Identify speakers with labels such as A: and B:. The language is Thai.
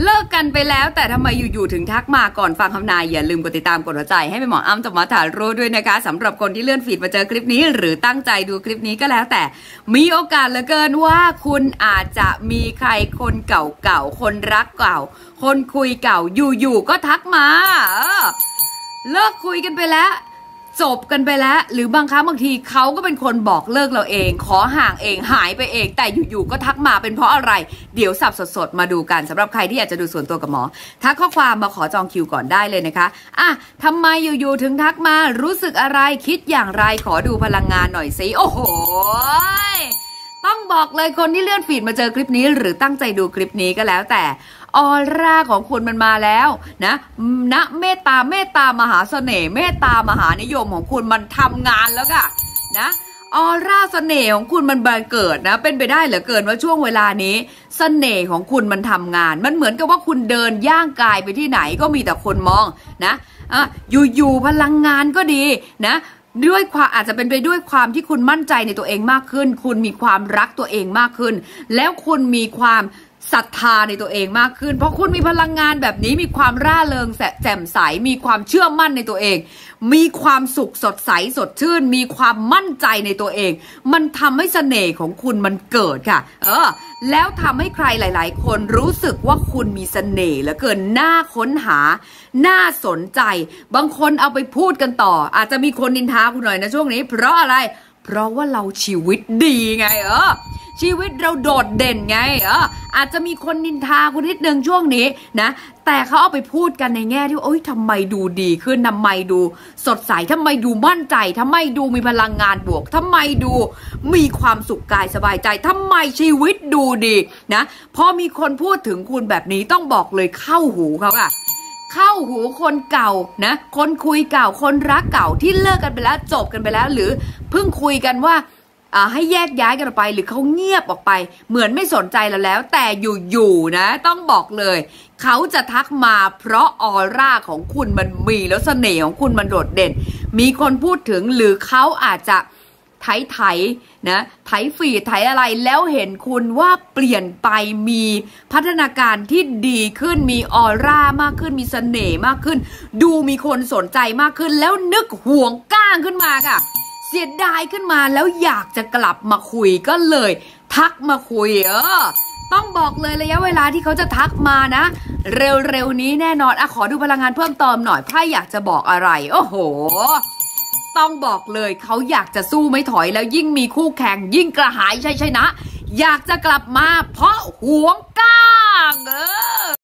A: เลิกกันไปแล้วแต่ทำไมอยู่ๆถึงทักมาก่อนฟังคำนายอย่าลืมกดติดตามกดหัวใจให้เป็นหมออ้ำจบมาถารู้ด้วยนะคะสำหรับคนที่เลื่อนฟีดมาเจอคลิปนี้หรือตั้งใจดูคลิปนี้ก็แล้วแต่มีโอกาสเหลือเกินว่าคุณอาจจะมีใครคนเก่าๆคนรักเก่าคนคุยเก่าอยู่ๆก็ทักมาเลิกคุยกันไปแล้วจบกันไปแล้วหรือบางครั้งบางทีเขาก็เป็นคนบอกเลิกเราเองขอห่างเองหายไปเองแต่อยู่ๆก็ทักมาเป็นเพราะอะไรเดี๋ยวสับสดๆมาดูกันสำหรับใครที่อยากจะดูส่วนตัวกับหมอทักข้อความมาขอจองคิวก่อนได้เลยนะคะทำไมอยู่ๆถึงทักมารู้สึกอะไรคิดอย่างไรขอดูพลังงานหน่อยสิโอ้โหต้องบอกเลยคนที่เลื่อนฟีดมาเจอคลิปนี้หรือตั้งใจดูคลิปนี้ก็แล้วแต่ออร่าของคุณมันมาแล้วนะเมตตามหาเสน่ห์เมตตามหานิยมของคุณมันทำงานแล้วค่ะนะออร่าเสน่ห์ของคุณมันบังเกิดนะเป็นไปได้เหลือเกินว่าช่วงเวลานี้เสน่ห์ของคุณมันทำงานมันเหมือนกับว่าคุณเดินย่างกายไปที่ไหนก็มีแต่คนมองนะอยู่พลังงานก็ดีนะด้วยความอาจจะเป็นไปด้วยความที่คุณมั่นใจในตัวเองมากขึ้นคุณมีความรักตัวเองมากขึ้นแล้วคุณมีความศรัทธาในตัวเองมากขึ้นเพราะคุณมีพลังงานแบบนี้มีความร่าเริงแจ่มใสมีความเชื่อมั่นในตัวเองมีความสุขสดใสสดชื่นมีความมั่นใจในตัวเองมันทำให้เสน่ห์ของคุณมันเกิดค่ะแล้วทำให้ใครหลายๆคนรู้สึกว่าคุณมีเสน่ห์เหลือเกินน่าค้นหาน่าสนใจบางคนเอาไปพูดกันต่ออาจจะมีคนนินทาคุณหน่อยนะช่วงนี้เพราะอะไรเพราะว่าเราชีวิตดีไงชีวิตเราโดดเด่นไงอาจจะมีคนนินทาคุณนิดนึงช่วงนี้นะแต่เขาเอาไปพูดกันในแง่ที่โอ๊ยทำไมดูดีขึ้นทำไมดูสดใสทำไมดูมั่นใจทำไมดูมีพลังงานบวกทำไมดูมีความสุขกายสบายใจทำไมชีวิตดูดีนะพอมีคนพูดถึงคุณแบบนี้ต้องบอกเลยเข้าหูเขาค่ะเข้าหูคนเก่านะคนคุยเก่าคนรักเก่าที่เลิกกันไปแล้วจบกันไปแล้วหรือเพิ่งคุยกันว่าให้แยกย้ายกันออกไปหรือเขาเงียบออกไปเหมือนไม่สนใจเราแล้วแต่อยู่ๆนะต้องบอกเลยเขาจะทักมาเพราะออร่าของคุณมันมีแล้วเสน่ห์ของคุณมันโดดเด่นมีคนพูดถึงหรือเขาอาจจะไถนะไถฟีดไถอะไรแล้วเห็นคุณว่าเปลี่ยนไปมีพัฒนาการที่ดีขึ้นมีออร่ามากขึ้นมีเสน่ห์มากขึ้นดูมีคนสนใจมากขึ้นแล้วนึกห่วงก้างขึ้นมาค่ะเสียดายขึ้นมาแล้วอยากจะกลับมาคุยก็เลยทักมาคุยต้องบอกเลยระยะเวลาที่เขาจะทักมานะเร็วๆนี้แน่นอนขอดูพลังงานเพิ่มเติมหน่อยไพ่อยากจะบอกอะไรโอ้โหต้องบอกเลยเขาอยากจะสู้ไม่ถอยแล้วยิ่งมีคู่แข่งยิ่งกระหายชัยชนะอยากจะกลับมาเพราะหวงก้าง